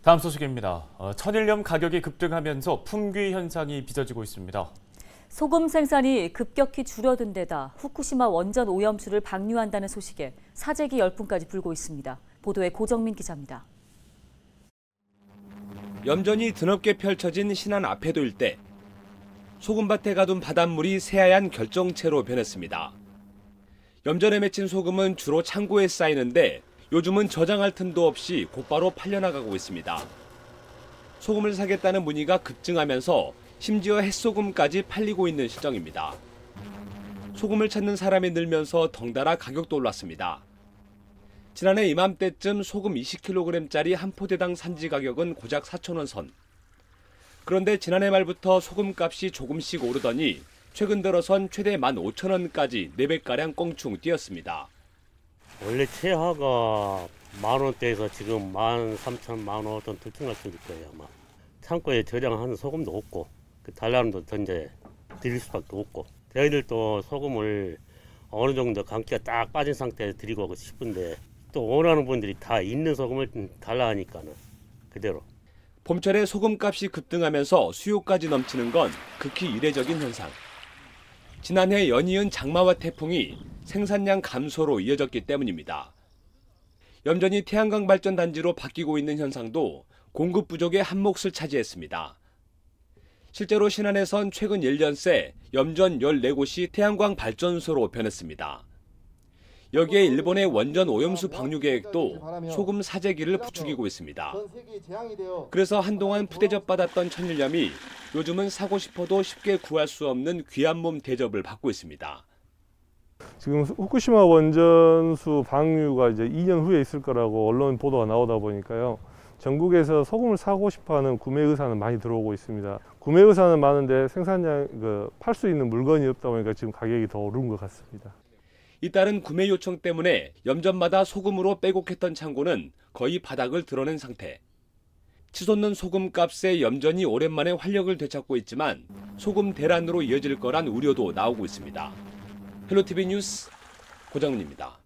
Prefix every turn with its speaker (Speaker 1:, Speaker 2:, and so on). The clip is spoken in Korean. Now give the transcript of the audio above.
Speaker 1: 다음 소식입니다. 천일염 가격이 급등하면서 품귀 현상이 빚어지고 있습니다.
Speaker 2: 소금 생산이 급격히 줄어든 데다 후쿠시마 원전 오염수를 방류한다는 소식에 사재기 열풍까지 불고 있습니다. 보도에 고정민 기자입니다.
Speaker 3: 염전이 드넓게 펼쳐진 신안 앞에도 일대, 소금밭에 가둔 바닷물이 새하얀 결정체로 변했습니다. 염전에 맺힌 소금은 주로 창고에 쌓이는데 요즘은 저장할 틈도 없이 곧바로 팔려나가고 있습니다. 소금을 사겠다는 문의가 급증하면서 심지어 햇소금까지 팔리고 있는 실정입니다. 소금을 찾는 사람이 늘면서 덩달아 가격도 올랐습니다. 지난해 이맘때쯤 소금 20kg짜리 한 포대당 산지 가격은 고작 4,000원 선. 그런데 지난해 말부터 소금값이 조금씩 오르더니 최근 들어선 최대 15,000원까지 4배가량 껑충 뛰었습니다.
Speaker 4: 원래 최하가 10,000원대에서 지금 13,000원, 15,000원 들쭉날 수도 있고요. 아마 창고에 저장하는 소금도 없고 달라는도 던져 드릴 수밖에 없고, 저희들도 소금을 어느 정도 감기가 딱 빠진 상태에 드리고 싶은데 또 원하는 분들이 다 있는 소금을 달라 하니까는 그대로.
Speaker 3: 봄철에 소금값이 급등하면서 수요까지 넘치는 건 극히 이례적인 현상. 지난해 연이은 장마와 태풍이 생산량 감소로 이어졌기 때문입니다. 염전이 태양광 발전 단지로 바뀌고 있는 현상도 공급 부족의 한 몫을 차지했습니다. 실제로 신안에선 최근 1년 새 염전 14곳이 태양광 발전소로 변했습니다. 여기에 일본의 원전 오염수 방류 계획도 소금 사재기를 부추기고 있습니다. 그래서 한동안 푸대접받았던 천일염이 요즘은 사고 싶어도 쉽게 구할 수 없는 귀한 몸 대접을 받고 있습니다.
Speaker 5: 지금 후쿠시마 원전수 방류가 이제 2년 후에 있을 거라고 언론 보도가 나오다 보니까요. 전국에서 소금을 사고 싶어하는 구매 의사는 많이 들어오고 있습니다. 구매 의사는 많은데 생산량, 팔 수 있는 물건이 없다 보니까 지금 가격이 더 오른 것 같습니다.
Speaker 3: 잇따른 구매 요청 때문에 염전마다 소금으로 빼곡했던 창고는 거의 바닥을 드러낸 상태. 치솟는 소금값에 염전이 오랜만에 활력을 되찾고 있지만 소금 대란으로 이어질 거란 우려도 나오고 있습니다. 헬로티비 뉴스 고정민입니다.